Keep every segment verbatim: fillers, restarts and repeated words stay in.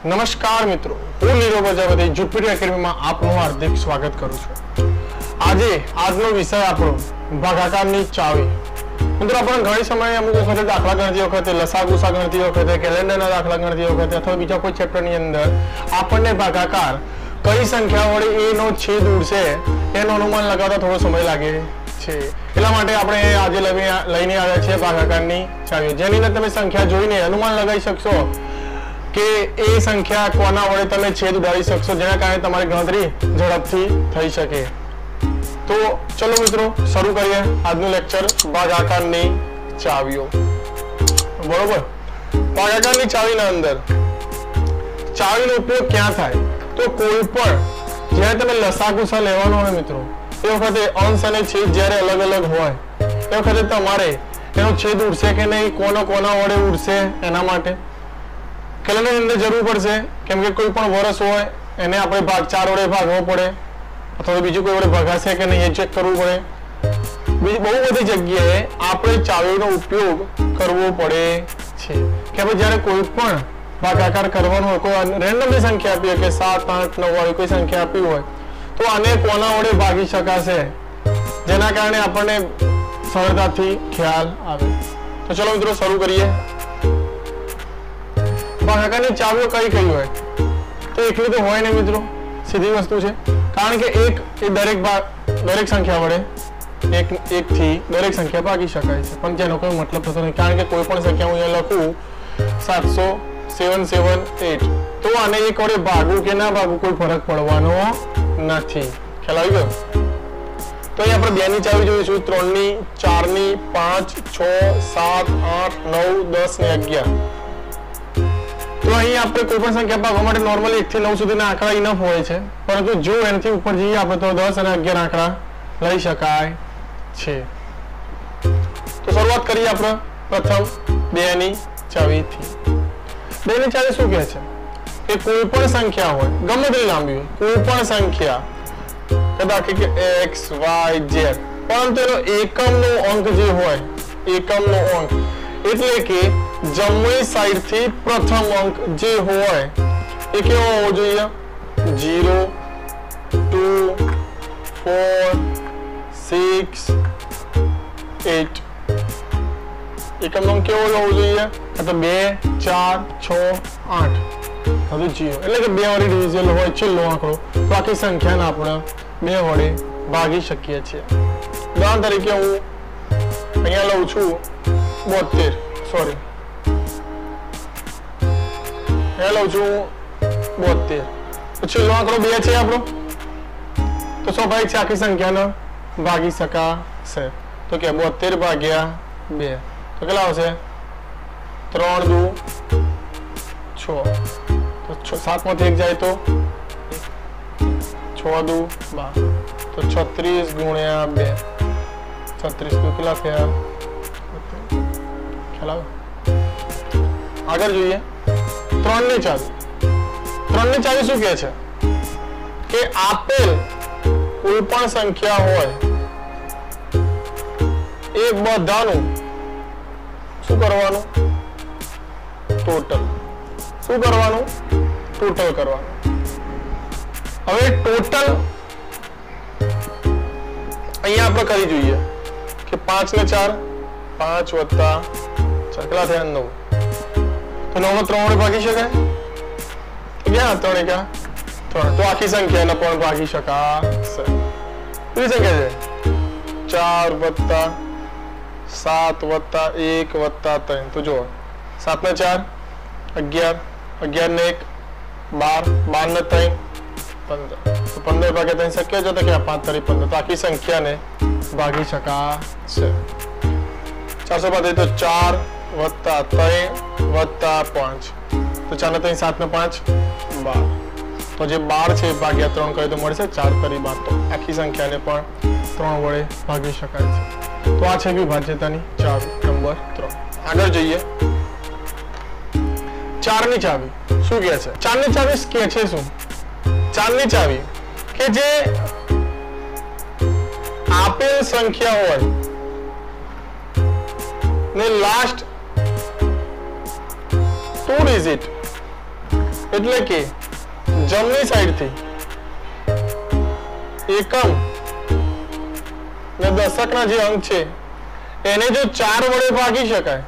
નમસ્કાર મિત્રો, હું નીરવ પ્રજાપતિ જુપિટર એકેડમીમાં આપનું હાર્દિક સ્વાગત કરું છું। આજે આજનો વિષય આપણો ભાગાકારની ચાવી। મિત્રો આપણે ઘણી સમયે અમુક વખતે દાખલા ગણતી વખતે લસા ગુસા ગણતી વખતે કેલેન્ડરના દાખલા ગણતી વખતે અથવા બીજા કોઈ ચેપ્ટરની અંદર આપણને ભાગાકાર કઈ સંખ્યા વડે a નો છેદ ઉડશે એનું અનુમાન લગાવતા થોડો સમય લાગે છે। એટલા માટે આપણે આજે લઈને આવ્યા છીએ ભાગાકારની ચાવી, જેની અંદર તમે સંખ્યા જોઈને અનુમાન લગાવી શકશો કે એ સંખ્યા કોના વડે તમે છેદ ઉડાડી શકશો, જેના કારણે તમારી ગણતરી ઝડપથી થઈ શકે। તો ચલો મિત્રો શરૂ કરીએ આજનું લેક્ચર ભાગાકારની ચાવીઓ। બરોબર, ભાગાકારની ચાવીના અંદર ચાવીનો ઉપયોગ ક્યાં થાય તો કોઈ પણ જ્યારે તમે લસાગુસા લેવાનો હોય મિત્રો, એ વખતે અંશ અને છેદ જ્યારે અલગ અલગ હોય એ વખતે તમારે એનો છેદ ઉડશે કે નહીં, કોનો કોના વડે ઉડશે એના માટે કેલેન્ડરની અંદર જરૂર પડશે, કેમ કે કોઈ પણ વર્ષ હોય એને આપણે ભાગ ચાર વડે ભાગવો પડે અથવા બીજું કોઈ વડે ભાગાશે કે નહીં એ ચેક કરવું પડે। બીજી બહુ બધી જગ્યાએ આપણે ચાવીનો ઉપયોગ કરવો પડે છે કે આપણે જ્યારે કોઈ પણ ભાગાકાર કરવાનો હોય, કોઈ રેન્ડમલી સંખ્યા આપી હોય કે સાત આઠ નવ વાળી કોઈ સંખ્યા આપી હોય તો આને કોના વડે ભાગી શકાશે, જેના કારણે આપણને સરળતાથી ખ્યાલ આવે। તો ચલો મિત્રો શરૂ કરીએ। ભાગાકારની ચાવીઓ કઈ કઈ હોય તો એકલી તો હોય ને મિત્રો, સીધી વસ્તુ છે, કારણ કે એક એ દરેક ભાગ દરેક સંખ્યા વડે એક એક થી દરેક સંખ્યા ભાગી શકાય છે, પણ જેનો કોઈ મતલબ થતો નથી, કારણ કે કોઈ પણ સંખ્યા હું અહીંયા લખું સાતસો સેવન સેવન એટ તો આને એક વડે ભાગવું કે ના ભાગવું કોઈ ફરક પડવાનો નથી। ખ્યાલ આવી ગયો? તો અહીં આપણે બે ની ચાવી જોઈશું, ત્રણ ની, ચાર ની, પાંચ, છ, સાત, આઠ, નવ, દસ ને અગિયાર। તો અહીં આપણે કોઈ પણ સંખ્યા ભાગવા માટે નોર્મલી એક થી નવ સુધીના આંકડા ઇનફ હોય છે, પરંતુ જો એનાથી ઉપર જઈએ આપણે તો દસ અને અગિયાર આંકડા લઈ શકાય છે। તો શરૂઆત કરીએ આપણે પ્રથમ બે ની ચાવીથી। બે ની ચાવી શું કહે છે કે કોઈ પણ સંખ્યા હોય, ગમે તેટલી લાંબી હોય, કોઈ પણ સંખ્યા કદાચ કે એક્સ વાય ઝેડ, પરંતુ એનો એકમનો અંક જે હોય, એકમનો અંક એટલે કે જમણી સાઈડ થી પ્રથમ અંક જે હોય એ કેવો હોવો જોઈએ? Zero, two, four, six, eight. એકમનો અંક કેવો હોવો જોઈએ? તો બે, ચાર, છ, આઠ, હવે જીરો, એટલે કે બે વડે ડિવિઝેબલ હોય છેલ્લો આંકડો, તો આખી સંખ્યાને આપણે બે વડે ભાગી શકીએ છીએ। ઉદાહરણ તરીકે હું અહીંયા લઉં છું બોતેર, સોરી લઉં છું બોતેર, તો છેલ્લો આંકડો બે છે આપણો, તો સ્વાભાવિક છે આખી સંખ્યાને ભાગી શકાશે। તો કે બોતેર ભાગ્યા બે તો કેટલા આવશે? ત્રણ દુ છ, તો સાત માંથી એક જાય તો છ દુ બાર, તો છત્રીસ ગુણ્યા બે, છત્રીસ દુ કેટલા થયા? ખ્યાલ આવે? આગળ જોઈએ ત્રણ ની ચાવી। ત્રણ ની ચાવી શું કહે છે કે આપેલ કોઈ પણ સંખ્યા હોય એ બધાનું શું કરવાનું? ટોટલ। શું કરવાનું? ટોટલ કરવાનું। હવે ટોટલ અહીંયા આપણે કરી જોઈએ કે પાંચ ને ચાર, પાંચ વત્તા ચાર કેટલા થયા? નવ, તો નવ નો ત્રણ વડે ભાગી શકાય? ક્યાં ત્રણ એકા ત્રણ, તો આખી સંખ્યાને પણ ભાગી શકાશે। કેટલી સંખ્યા છે? ચાર વત્તા સાત વત્તા એક વત્તા ત્રણ, તો જો સાત ને ચાર અગિયાર, અગિયાર ને એક બાર, બાર ને ત્રણ પંદર, તો પંદર ભાગ્યા ત્રણ શક્ય છે તો કે પાંચ તરી પંદર, તો આખી સંખ્યાને ભાગી શકાશે। ચારસો પાંત્રીસ તો ચાર વત્તા ત્રણ વત્તા પાંચ, તો ચાર ને ત્રણ સાત ને પાંચ બાર, તો જે બાર છે ભાગ્યા ત્રણ કરે તો મળશે ચાર તરી બાર, તો આખી સંખ્યાને પણ ત્રણ વડે ભાગી શકાય છે। તો આ છે વિભાજ્યતાની ચાવી નંબર ત્રણ। આગળ જઈએ ચાર ની ચાવી શું કહે છે? ચાર ની ચાવી કે છે શું? ચાર ની ચાવી કે જે આપેલ સંખ્યા હોય ને લાસ્ટ two digit એટલે કે જમણી સાઈડ થી એકમ ને દશકના જે અંક છે એને જો ચાર વડે ભાગી શકાય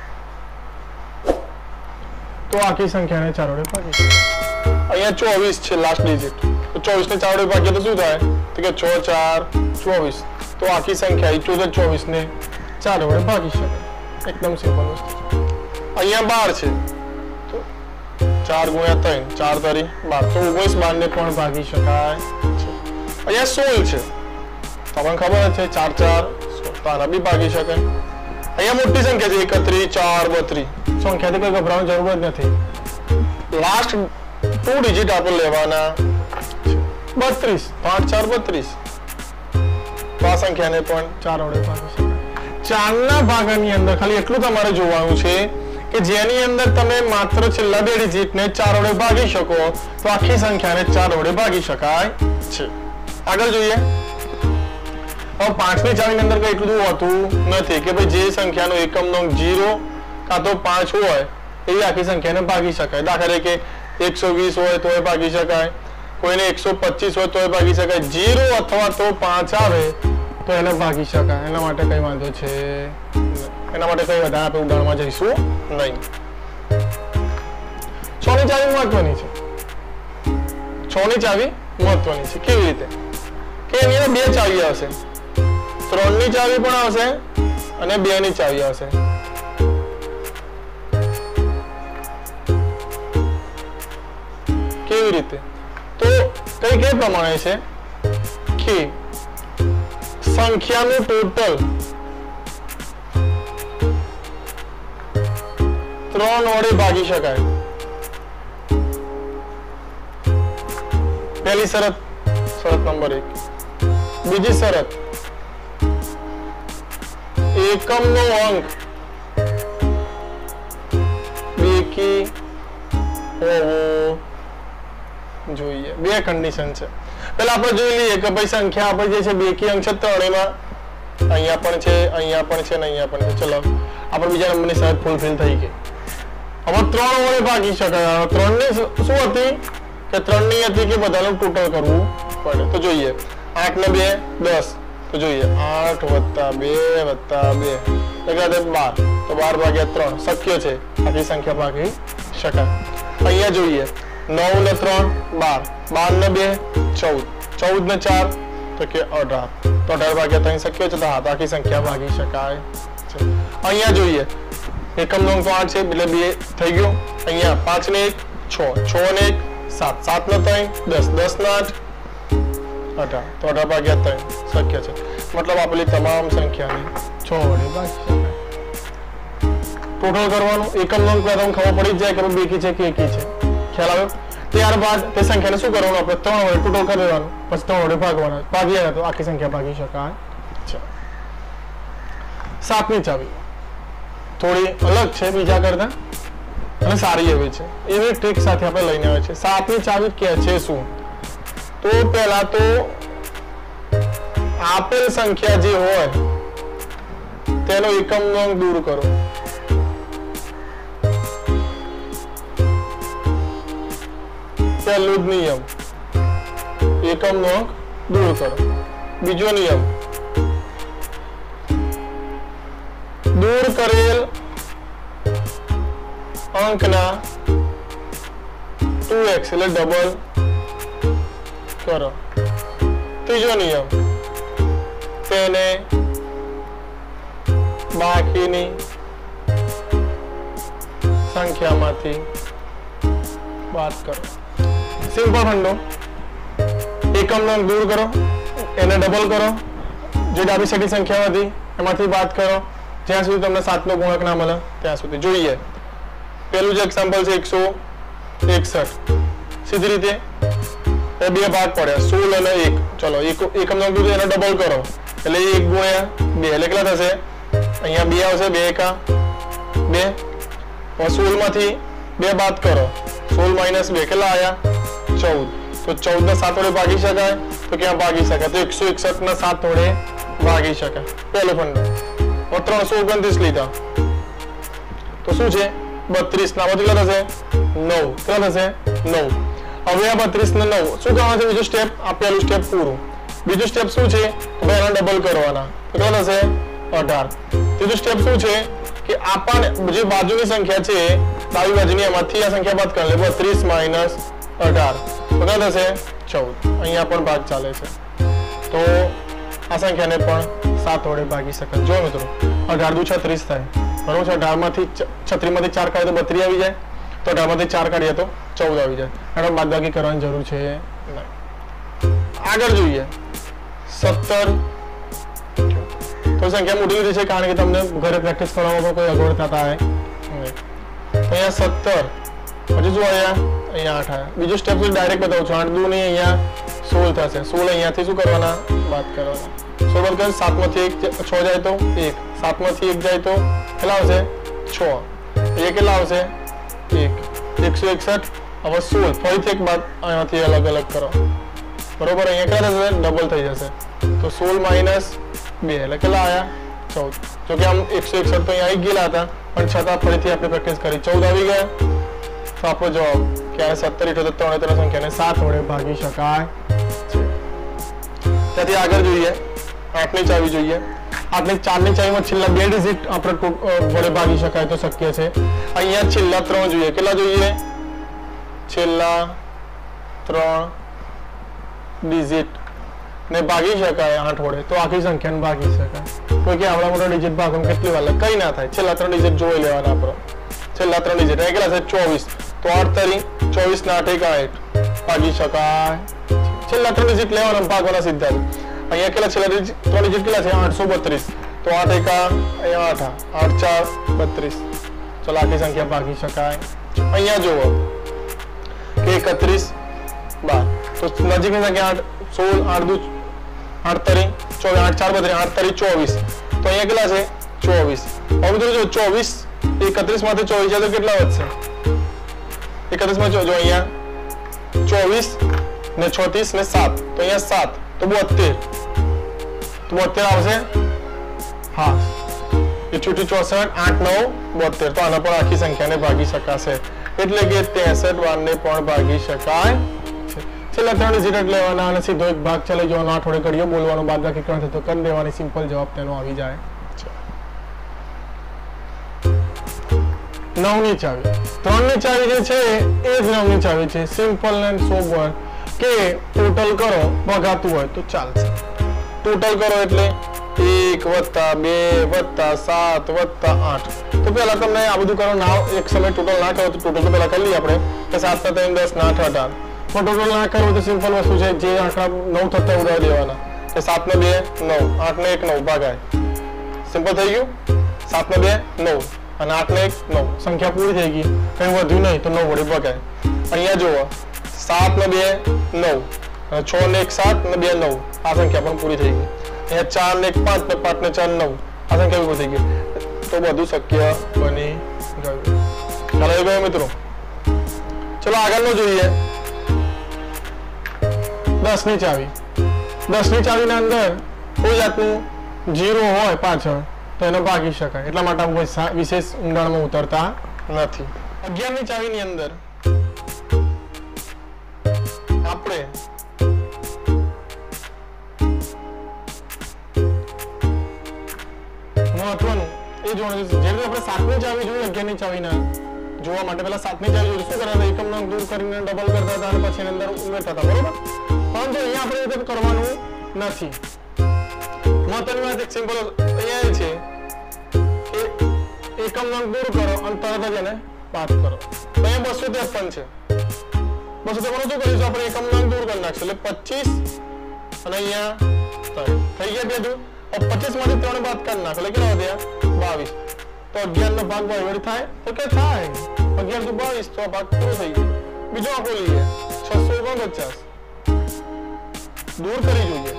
તો આખી સંખ્યાને ચાર વડે ભાગી શકાય. અહીંયા ચોવીસ છે લાસ્ટ ડિજિટ, તો ચોવીસ ને ચાર વડે ભાગીએ તો શું થાય? તો કે છ ચાર ચોવીસ, તો આખી સંખ્યા ઇઠ્યોતેર ચોવીસ ને ચાર વડે ભાગી શકાય. એકદમ સિમ્પલ વસ્તુ છે. અહીંયા બાર છે, તો ચાર ગુણ્યા ત્રણ, ચાર તારી બાર, તો ઓગણીસ બાર ને પણ ભાગી શકાય છે. અહીંયા સોળ છે, તમને ખબર છે ચાર ચાર તારા બી ભાગી શકાય. અહીંયા મોટી સંખ્યા છે એકત્રીસ ચાર બત્રીસ, સંખ્યાથી કોઈ ગભરાવાની જરૂર જ નથી. લાસ્ટ ટુ ડિજિટ આપણે લેવાના બત્રીસ, પાંચ ચાર બત્રીસ, તો આ સંખ્યાને પણ ચાર વડે ભાગી શકાય. ચારના ભાગાની અંદર ખાલી એટલું તમારે જોવાનું છે કે જેની અંદર તમે માત્ર છેલ્લા બે ડિજિટને ચાર વડે ભાગી શકો તો આખી સંખ્યાને ચાર વડે ભાગી શકાય છે. આગળ જોઈએ. હવે પાંચમી ચાવીની અંદર કઈ એટલું હોતું નથી કે ભાઈ જે સંખ્યાનો એકમનો અંક જીરો કાં તો પાંચ હોય એવી આખી સંખ્યાને ભાગી શકાય. દાખલા તરીકે એકસો વીસ હોય તોય ભાગી શકાય, કોઈને એકસો પચીસ હોય તોય ભાગી શકાય. જીરો અથવા તો પાંચ આવે તો એને ભાગી શકાય. એના માટે કઈ વાંધો છે, એના માટે કઈ વધારે આપણે ઉદાહરણમાં જઈશું નહીં. છ ની ચાવી મહત્વની છે. છ ની ચાવી મહત્વની છે. કેવી રીતે? કે એની અંદર બે ચાવી આવશે, ત્રણ ની ચાવી પણ આવશે અને બે ની ચાવી આવશે. કેવી રીતે? તો કઈ કઈ પ્રમાણે છે કે સંખ્યાનું ટોટલ ત્રણ વડે ભાગી શકાય. પહેલી શરત, શરત નંબર એક. બીજી શરત, એકમનો અંક બેકી હોવો જોઈએ. બે કન્ડિશન છે. પેલા આપણે જોઈ લઈએ કે ભાઈ સંખ્યા આપણે જે છે બેકી અંક છે ત્રણેયમાં, અહીંયા પણ છે, અહીંયા પણ છે ને અહીંયા પણ છે. ચલો આપણે બીજા નંબરની શરત ફૂલફિલ થઈ ગઈ. હવે ત્રણ વડે ભાગી શકાય. ત્રણ ની શું હતી કે ત્રણ ની હતી કે બધાનું ટોટલ કરવું પડે. તો જોઈએ આઠ ને બે દસ, તો જોઈએ આઠ વત્તા બે વત્તા બે એટલે બાર, તો બાર ભાગ્યા ત્રણ શક્ય છે, આખી સંખ્યા ભાગી શકાય. અહીંયા જોઈએ નવ ને ત્રણ બાર, બાર ને બે ચૌદ, ચૌદ ને ચાર તો કે અઢાર, તો અઢાર ભાગ્યા ત્રણ શક્ય છે, તો હા આખી સંખ્યા ભાગી શકાય છે. અહીંયા જોઈએ એકમ નો અંક આઠ છે એટલે બે થઈ ગયો. અહીંયા પાંચ ને એક છ, છ ને એક સાત, સાત ને ત્રણ દસ, દસ ને આઠ અઢાર, તો અઢાર ભાગ્યા ત્રણ શક્ય છે. મતલબ આપેલી તમામ સંખ્યાને છ વડે ભાગી શકાય. ટોટલ કરવાનું. એકમ નો અંક તમને ખબર પડી જાય કે બેકી છે કે એકી છે, ખ્યાલ આવ્યો? ત્યારબાદ તે સંખ્યાને શું કરવાનું? આપણે ત્રણ વડે ટોટલ કરી દેવાનું, પછી ત્રણ વડે ભાગવાના. ભાગી આવ્યા તો આખી સંખ્યા ભાગી શકાય છે. સાતમી ચાવી થોડી અલગ છે બીજા કરતા અને સારી એવી છે. એવી ટ્રીક સાથે આપણે લઈને આવે છે. સાતમી ચાવી કે છે શું? તો પહેલા તો આપેલ સંખ્યા જે હોય તેનો એકમનો અંક દૂર કરો. પહેલો જ નિયમ, એકમનો અંક દૂર કરો. બીજો નિયમ, દૂર કરેલ અંકના ટુ એક્સ એટલે ડબલ કરો. ત્રીજો નિયમ, તેને બાકીની સંખ્યામાંથી બાદ કરો. સિમ્પલ ફંડો. એકમનો અંક દૂર કરો, એને ડબલ કરો, જે ડાબી સાઈડની સંખ્યા હતી એમાંથી બાદ કરો જ્યાં સુધી તમને સાતનો ગુણક ના મળે ત્યાં સુધી. જોઈએ પેલું જે એક્ઝામ્પલ છે એકસો એકસઠ. સીધી રીતે બે ભાગ પડ્યા સોળ અને એક. ચલો એકમનો અંક એને ડબલ કરો એટલે એક ગુણ્યા બે એટલે કેટલા થશે? અહીંયા બે આવશે, બે એકા બે. સોળ માંથી બે બાદ કરો, સોળ માઇનસ બે કેટલા આવ્યા? ચૌદ. તો ચૌદ ના સાત વડે ભાગી શકાય તો ક્યાં ભાગી શકાય? તો એકસો એકસઠ ના સાત વડે ભાગી શકાય. પહેલો ફંડો. ત્રણસો ઓગણત્રીસ લીધા તો શું છે? બત્રીસ ના કેટલા થશે? નવ. કેટલા થશે? નવ. હવે આ બત્રીસ ને નવ શું કરવાનું છે? બીજું સ્ટેપ, આ પહેલું સ્ટેપ પૂરું. બીજું સ્ટેપ શું છે? ભાઈ એના ડબલ કરવાના. કેટલા થશે? અઢાર. ત્રીજું સ્ટેપ શું છે કે આપણને જે બાજુની સંખ્યા છે ડાબી બાજુની એમાંથી આ સંખ્યા બાદ કરી લે. બત્રીસ માઇનસ અઢાર કેટલા થશે? ચૌદ. અહીંયા પણ ભાગ ચાલે છે તો આ સંખ્યાને પણ સાત વડે ભાગી શકાય. જો મિત્રો અઢાર દુ છત્રીસ થાય બરોબર છે. અઢાર માંથી છત્રીસ માંથી ચાર કાઢીએ તો બત્રીસ આવી જાય, તો અઢાર માંથી ચાર કાઢીએ તો ચૌદ આવી જાય. એટલે બાદબાકી કરવાની જરૂર છે નહીં. આગળ જોઈએ સત્તર. તો સંખ્યા મોટી લીધી છે કારણ કે તમને ઘરે પ્રેક્ટિસ કરવામાં કોઈ અગવડ થતા હોય. અહીંયા સત્તર પછી શું આવ્યા? અહીંયા આઠ આવ્યા. બીજું સ્ટેપ ડાયરેક્ટ બતાવું છું. આઠ દુ નહીં અહીંયા સોળ થશે. સોળ અહીંયાથી શું કરવાના? બાદ કરવાના. સોળ બાદ કરે સાત માંથી એક છ જાય તો એક, સાત માંથી એક જાય તો કેટલા આવશે? છ. એ કેટલા આવશે? એક. એકસો એકસઠ. હવે સોળ ફરીથી એક બાદ અહીંયાથી અલગ અલગ કરો બરોબર. અહીંયા કેટલા થશે? ડબલ થઈ જશે. તો સોળ માઇનસ બે એટલે કેટલા આવ્યા? ચૌદ. જો કે આમ એકસો એકસઠ તો અહીંયા આવી ગયેલા હતા પણ છતાં ફરીથી આપણે પ્રેક્ટિસ કરી ચૌદ આવી ગયા. તો આપણો જવાબ કે સત્તર ઇઠોતેર ત્રણે ત્રણ સંખ્યાને સાત વડે ભાગી શકાય છે. ત્યાંથી આગળ જોઈએ આઠની ચાવી જોઈએ. આઠની ચારની ચાવીમાં છેલ્લા બે ડિજિટ આપણે વડે ભાગી શકાય તો શક્ય છે. અહીંયા છેલ્લા ત્રણ જોઈએ. કેટલા જોઈએ? છેલ્લા ત્રણ ડિજિટ ને ભાગી શકાય આઠ વડે તો આખી સંખ્યાને ભાગી શકાય. કોઈ કે આવડા મોટા ડિજિટ ભાગવામાં કેટલી વાર કઈ ના થાય. છેલ્લા ત્રણ ડિજિટ જોઈ લેવાના આપણો. છેલ્લા ત્રણ ડિજિટ કેટલા છે? ચોવીસ. તો આઠ તરી ચોવીસ ના આઠ એક આઠ ભાગી શકાય. છેલ્લા ત્રણ ડિજિટ લેવાના ભાગવાના સીધા. અહીંયા કેટલા છેલ્લા ત્રણ ડિજિટ કેટલા છે? આઠસો બત્રીસ. તો આઠ એકા અહીંયા આઠ આઠ ચાર બત્રીસ. ચલો આખી સંખ્યા ભાગી શકાય. અહીંયા જુઓ કે એકત્રીસ બાર. તો નજીકની સંખ્યા આઠ સોળ આઠ દુ આઠ તરી ચોવીસ આઠ ચાર બત્રીસ આઠ તરી ચોવીસ. તો અહીંયા કેટલા છે? ચોવીસ. હવે મિત્રો જો ચોવીસ એકત્રીસ માંથી ચોવીસ જાય તો કેટલા વધશે? એકત્રીસ માં જો અહીંયા ચોવીસ ને છત્રીસ ને સાત તો અહીંયા સાત તો બોતેર. તો બોતેર આવશે. હા એ છૂટી ચોસઠ આઠ નવ બોતેર. તો આના પણ આખી સંખ્યાને ભાગી શકાશે. એટલે કે ત્રેસઠ વાર ને પણ ભાગી શકાય છે. છેલ્લા ત્રણ ડિજિટ લેવાના અને સીધો એક ભાગ ચાલી જવાનો. આઠ વડે ઘડીઓ બોલવાનો, બાદબાકી કરવાનો તો કરી દેવાની. સિમ્પલ જવાબ તેનો આવી જાય. નવની ચાવી. ત્રણની ચાવી જે છે એ જ નવની ચાવી છે. સિમ્પલ એન્ડ સોબર કે ટોટલ કરો ભગાતું હોય તો ચાલશે. ટોટલ કરો એટલે એક વત્તા બે વત્તા સાત વત્તા આઠ. તો પહેલા તમને આ બધું કરો ના એક સમય ટોટલ ના કરો તો ટોટલ તો પહેલા કરી લઈએ આપણે કે સાત ના ત્રણ દસ ના આઠ અઢાર. પણ ટોટલ ના કરવું તો સિમ્પલ વસ્તુ છે. જે આંકડા નવ થતા ઉડાવી દેવાના કે સાત ને બે નવ, આઠ ને એક નવ ભાગાય. સિમ્પલ થઈ ગયું. સાત ને બે નવ અને આઠ ને એક નવ. સંખ્યા પૂરી થઈ ગઈ. કઈ વધ્યું નહીં તો નવ વડે ભગાય. અહીંયા જુઓ સાત ને બે નવ, છ ને એક સાત ને બે નવ. આ સંખ્યા પણ પૂરી થઈ ગઈ. અહીંયા ચાર ને એક પાંચ ને પાંચ ને ચાર નવ. આ સંખ્યા પૂરી થઈ ગઈ. તો બધું શક્ય બની ગયું. ચાલો એ ગયો મિત્રો. ચલો આગળનું જોઈએ દસ ની ચાવી. દસ ની ચાવીના અંદર કોઈ જાતનું જીરો હોય પાછળ તો એને ભાગી શકાય. એટલા માટે આપણે વિશેષ ઊંડાણમાં ઉતરતા નથી. અગિયાર ની ચાવીની અંદર આપણે મહત્વનું એ જોવાનું છે. જેવી આપણે સાતમી ચાવી જોઈએ અગિયારની ચાવીના જોવા માટે પહેલા સાતમી ચાવી જોઈએ શું કરતા એકમ નંગ દૂર કરીને ડબલ કરતા હતા અને પછી અંદર ઉમેરતા હતા બરોબર. પરંતુ અહીંયા આપણે એ કરવાનું નથી. મહત્વની વાત એક સિમ્પલ અહીંયા છે એકમ નંગ દૂર કરો અને તરત જ એને બાદ કરો. તો અહીંયા બસો ત્રેપન છે. બસો ત્રેપન શું કરીશું આપણે એકમ નંગ દૂર કરી નાખશું એટલે પચીસ અને અહીંયા થઈ ગયા બે દૂર. પચીસ માંથી ત્રણ બાદ કરી નાખો એટલે કેટલા વધ્યા? બાવીસ. તો અગિયાર નો ભાગ બાવીસ થાય તો કે થાય અગિયાર તો બાવીસ. તો આ ભાગ પૂરો થઈ ગયો. બીજો આંકડો લઈએ છસો ઓગણપચાસ. દૂર કરી જોઈએ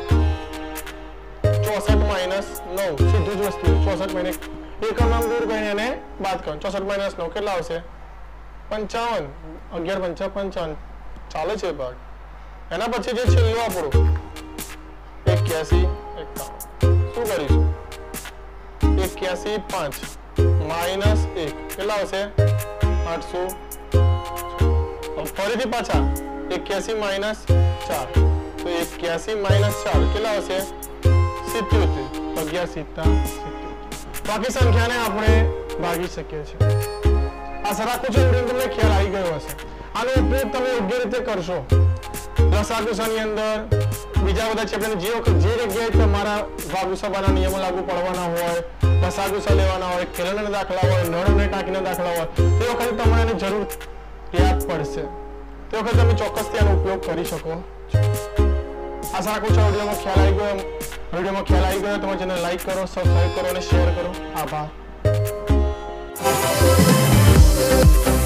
ચોસઠ માઇનસ નવ. સીધું જ વસ્તુ ચોસઠ માઇનસ એકમ નામ દૂર કરીને એને બાદ કરો. ચોસઠ માઇનસ નવ કેટલા આવશે? પંચાવન. અગિયાર પંચા પંચાવન ચાલે છે ભાગ. એના પછી જે છેલ્લું આપણું એક્યાસી એકાવન શું કરીશું? એક્યાસી પાંચ માઇનસ એક કેટલા આવશે? આઠસો. ફરીથી પાછા એક્યાસી માઇનસ ચાર, તો એક્યાસી માઇનસ ચાર કેટલા હશે? સિત્યોતેર. અગિયાર સિત્તા સિત્યોતેર. બાકી સંખ્યાને આપણે ભાગી શકીએ છીએ. આશા રાખું છું તમને ખ્યાલ આવી ગયો હશે. આનો ઉપયોગ તમે યોગ્ય રીતે કરશો. લસાગુસાની અંદર બીજા બધા ચેપ્ટર જે વખત જે જગ્યાએ તમારા ભાગુસાબાના નિયમો લાગુ પડવાના હોય, લસાગુસા લેવાના હોય, ખેલના દાખલા હોય, નળ અને ટાંકીના દાખલા હોય, તે વખતે તમારે આની જરૂર યાદ પડશે. તે વખતે તમે ચોક્કસથી આનો ઉપયોગ કરી શકો. આશા રાખું છું વિડીયોમાં ખ્યાલ આવી ગયો. વિડીયોમાં ખ્યાલ આવી ગયો તમારી ચેનલ લાઈક કરો, સબસ્ક્રાઇબ કરો અને શેર કરો. આભાર.